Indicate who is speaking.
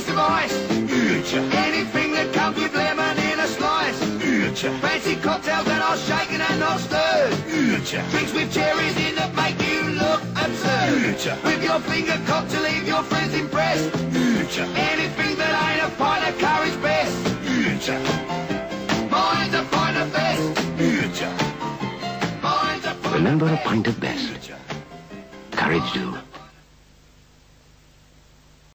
Speaker 1: piece of ice. Anything that comes with lemon in a slice. Fancy cocktails that are shaken and not stirred. Drinks with cherries in that make you look absurd. With your finger cocked to leave your friends impressed. Anything that ain't a pint of courage best. Mine's a pint of best.
Speaker 2: Remember a pint of best. Courage do.